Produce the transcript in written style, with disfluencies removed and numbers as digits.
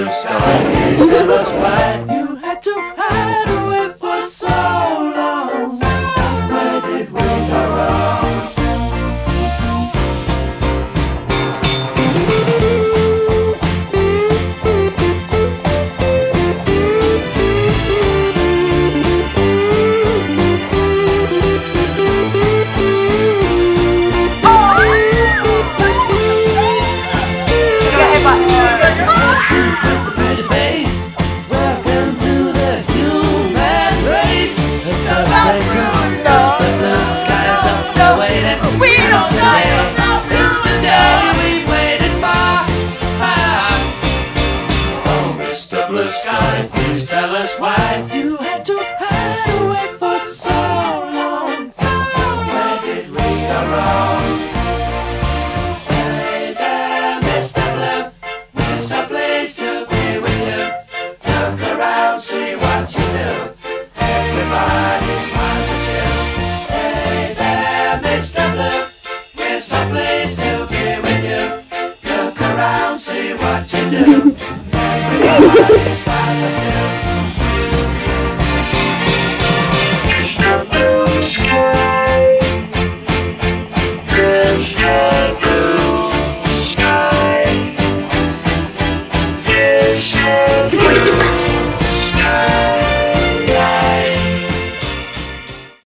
blue sky. Please tell us why you had to hide away for so long. Where did we go wrong? Blue sky, please tell us why you had to hide away for so long. Where did we go wrong? Hey there, Mr. Blue, it's a place to be with you. Look around, see what you do. Everybody smiles at you. Hey there, Mr. Blue, it's a place to be with you. Look around, see what you do. Everybody smiles at you. Mr. Blue Sky, Mr.